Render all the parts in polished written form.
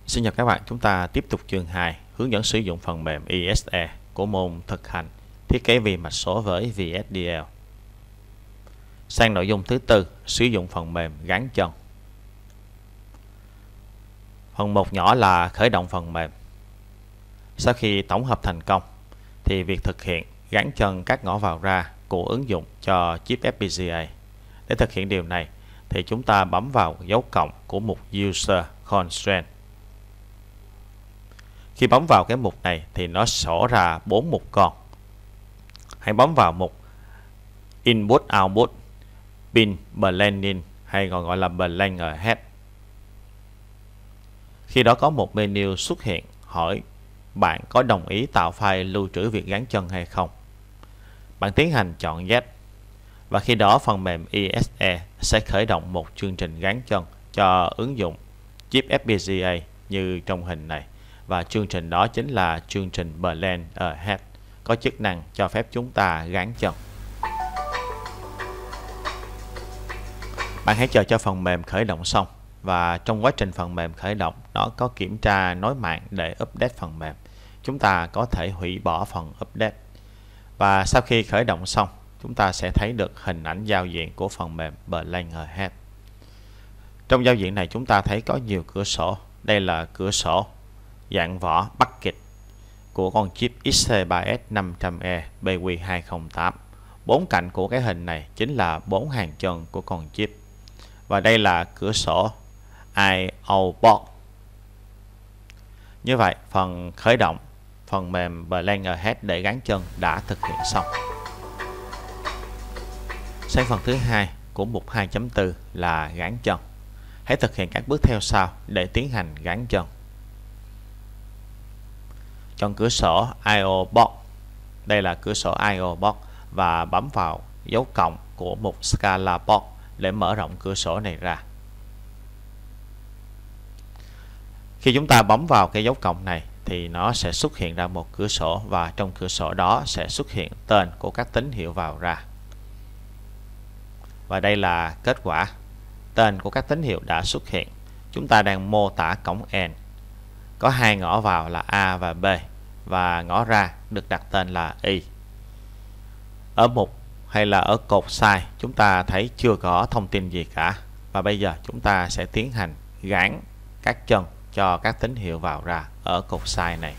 Xin chào các bạn, chúng ta tiếp tục chương 2 hướng dẫn sử dụng phần mềm ISE của môn thực hành thiết kế vi mạch số với VSDL. Sang nội dung thứ tư, sử dụng phần mềm gắn chân. Phần 1 nhỏ là khởi động phần mềm. Sau khi tổng hợp thành công thì việc thực hiện gắn chân các ngõ vào ra của ứng dụng cho chip FPGA. Để thực hiện điều này thì chúng ta bấm vào dấu cộng của mục User Constraint. Khi bấm vào cái mục này thì nó xỏ ra 4 mục con. Hãy bấm vào mục Input Output Pin Blending hay còn gọi là Blend Ahead. Khi đó có một menu xuất hiện hỏi bạn có đồng ý tạo file lưu trữ việc gắn chân hay không. Bạn tiến hành chọn Yes và khi đó phần mềm ISE sẽ khởi động một chương trình gắn chân cho ứng dụng chip FPGA như trong hình này. Và chương trình đó chính là chương trình Blend Ahead, có chức năng cho phép chúng ta gắn chân. Bạn hãy chờ cho phần mềm khởi động xong, và trong quá trình phần mềm khởi động nó có kiểm tra nối mạng để update phần mềm. Chúng ta có thể hủy bỏ phần update. Và sau khi khởi động xong, chúng ta sẽ thấy được hình ảnh giao diện của phần mềm Blend Ahead. Trong giao diện này chúng ta thấy có nhiều cửa sổ. Đây là cửa sổ dạng vỏ bucket của con chip XC3S500E BQ208. 4 cạnh của cái hình này chính là 4 hàng chân của con chip. Và đây là cửa sổ I/O port. Như vậy, phần khởi động phần mềm Blend Ahead để gắn chân đã thực hiện xong. Sang phần thứ hai của mục 2.4 là gắn chân. Hãy thực hiện các bước theo sau để tiến hành gắn chân. Chọn cửa sổ I/O port. Đây là cửa sổ I/O port và bấm vào dấu cộng của mục Scala port để mở rộng cửa sổ này ra. Khi chúng ta bấm vào cái dấu cộng này thì nó sẽ xuất hiện ra một cửa sổ, và trong cửa sổ đó sẽ xuất hiện tên của các tín hiệu vào ra. Và đây là kết quả. Tên của các tín hiệu đã xuất hiện. Chúng ta đang mô tả cổng AND. Có hai ngõ vào là A và B, và ngõ ra được đặt tên là Y. Ở mục hay là ở cột sai chúng ta thấy chưa có thông tin gì cả. Và bây giờ chúng ta sẽ tiến hành gắn các chân cho các tín hiệu vào ra ở cột sai này.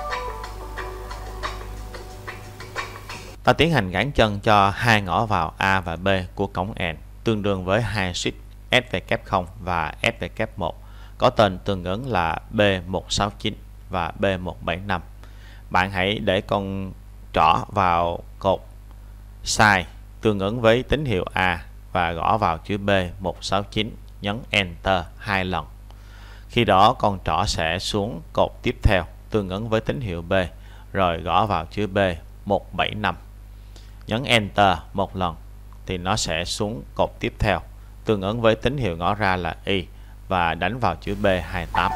Ta tiến hành gắn chân cho hai ngõ vào A và B của cổng AND tương đương với hai switch SW0 và SW1 có tên tương ứng là B169 và B175. Bạn hãy để con trỏ vào cột sai tương ứng với tín hiệu A và gõ vào chữ B169, nhấn Enter 2 lần. Khi đó con trỏ sẽ xuống cột tiếp theo tương ứng với tín hiệu B, rồi gõ vào chữ B175, nhấn Enter 1 lần thì nó sẽ xuống cột tiếp theo tương ứng với tín hiệu ngõ ra là Y và đánh vào chữ B28.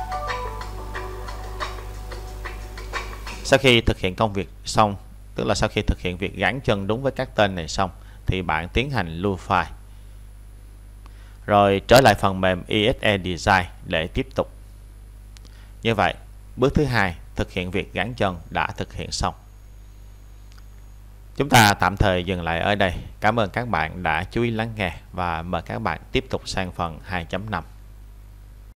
Sau khi thực hiện công việc xong, tức là sau khi thực hiện việc gắn chân đúng với các tên này xong, thì bạn tiến hành lưu file. Rồi trở lại phần mềm ISE Design để tiếp tục. Như vậy, bước thứ hai thực hiện việc gắn chân đã thực hiện xong. Chúng ta tạm thời dừng lại ở đây. Cảm ơn các bạn đã chú ý lắng nghe và mời các bạn tiếp tục sang phần 2.5.